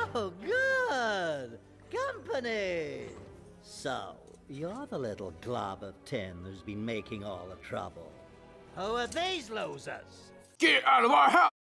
Oh, good! Company! So, you're the little glob of tin who's been making all the trouble. Who are these losers? Get out of our house!